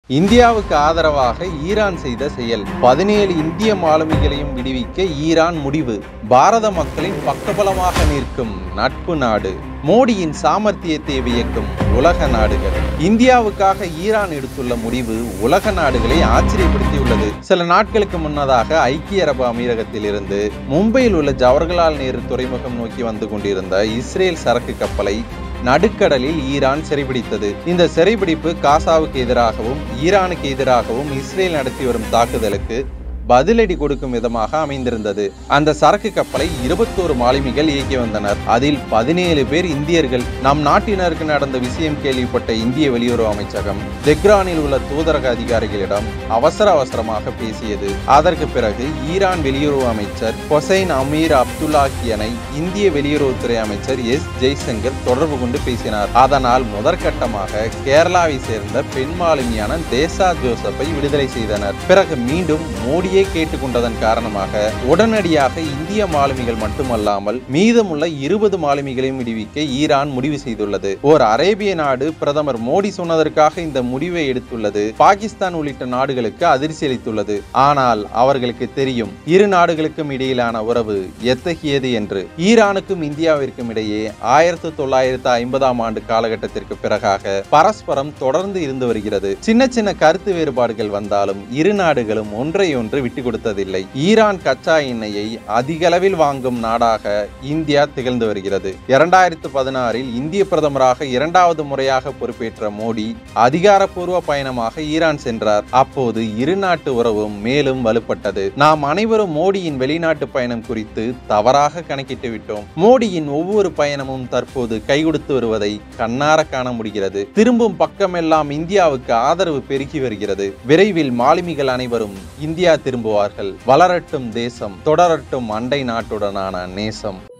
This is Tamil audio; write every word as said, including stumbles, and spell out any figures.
இந்தியாவுக்கு ஆதரவாக ஈரான் செய்த செயல். பதினேழு இந்திய மாலுமிகளையும் விடுவிக்க ஈரான் முடிவு. பாரத மக்களின் பக்கபலமாக நிற்கும் நட்பு நாடு. மோடியின் சாமர்த்தியத்தை வியக்கும் உலக நாடுகள். இந்தியாவுக்காக ஈரான் எடுத்துள்ள முடிவு உலக நாடுகளை ஆச்சரியப்படுத்தியுள்ளது. சில நாட்களுக்கு முன்னதாக ஐக்கிய அரபு அமீரகத்தில் இருந்து மும்பையில் உள்ள ஜவஹர்லால் நேரு துறைமுகம் நோக்கி வந்து கொண்டிருந்த இஸ்ரேல் சரக்கு கப்பலை நடுக்கடலில் ஈரான் சிறைபிடித்தது. இந்த சிறைபிடிப்பு காசாவுக்கு எதிராகவும் ஈரானுக்கு எதிராகவும் இஸ்ரேல் நடத்தி வரும் தாக்குதலுக்கு பதிலடி கொடுக்கும் விதமாக அமைந்திருந்தது. அந்த சரக்கு கப்பலை இருபத்தோரு மாலுமிகள் இயக்கி வந்தனர். அதில் பதினேழு பேர் இந்தியர்கள். நம் நாட்டினருக்கு நடந்த விஷயம் கேள்விப்பட்ட இந்திய வெளியுறவு அமைச்சகம் தெஹ்ரானில் உள்ள தூதரக அதிகாரிகளிடம் அவசர அவசரமாக பேசியது. அதற்கு பிறகு ஈரான் வெளியுறவு அமைச்சர் ஹொசைன் அமீர் அப்துல்லாஹியனை இந்திய வெளியுறவுத்துறை அமைச்சர் எஸ் ஜெய்சங்கர் தொடர்பு கொண்டு பேசினார். அதனால் முதற்கட்டமாக கேரளாவை சேர்ந்த பெண் மாலுமியான தேசா ஜோசப்பை விடுதலை செய்தனர். பிறகு மீண்டும் மோடியை கேட்டுக்கொண்டதன் காரணமாக உடனடியாக இந்திய மாலுமிகள் மட்டுமல்லாமல் மீதமுள்ள இருபது மாலுமிகளையும் விடுவிக்க ஈரான் முடிவு செய்துள்ளது. ஓர் அரேபிய நாடு பிரதமர் மோடி சொன்னதற்காக இந்த முடிவை எடுத்துள்ளது பாகிஸ்தான் உள்ளிட்ட நாடுகளுக்கு அதிர்ச்சி அளித்துள்ளது. ஆனால் அவர்களுக்கு தெரியும் இரு நாடுகளுக்கும் இடையிலான உறவு எத்தகையது என்று. ஈரானுக்கும் இந்தியாவிற்கும் இடையே ஆயிரத்தி தொள்ளாயிரத்தி ஐம்பதாம் ஆண்டு காலகட்டத்திற்கு பிறகாக பரஸ்பரம் தொடர்ந்து இருந்து வருகிறது. சின்ன சின்ன கருத்து வேறுபாடுகள் வந்தாலும் இரு நாடுகளும் ஒன்றை ஒன்று விட்டு கொடுத்ததில்லை. ஈரான் கச்சா எண்ணெயை அதிக அளவில் வாங்கும் நாடாக இந்தியா திகழ்ந்து வருகிறது. இரண்டாயிரத்து பதினாறில் இந்திய பிரதமராக இரண்டாவது முறையாக பொறுப்பேற்ற மோடி அதிகாரப்பூர்வ பயணமாக ஈரான் சென்றார். அப்போது இரு நாட்டு உறவும் மேலும் வலுப்பட்டது. நாம் அனைவரும் மோடியின் வெளிநாட்டு பயணம் குறித்து தவறாக கணக்கிட்டு விட்டோம். மோடியின் ஒவ்வொரு பயணமும் தற்போது கை கொடுத்து வருவதை கண்ணார காண முடிகிறது. திரும்பும் பக்கமெல்லாம் இந்தியாவுக்கு ஆதரவு பெருகி வருகிறது. விரைவில் மாலுமிகள் அனைவரும் இந்தியா திரும்புவார்கள். வளரட்டும் தேசம், தொடரட்டும் அண்டை நாட்டுடனான நேசம்.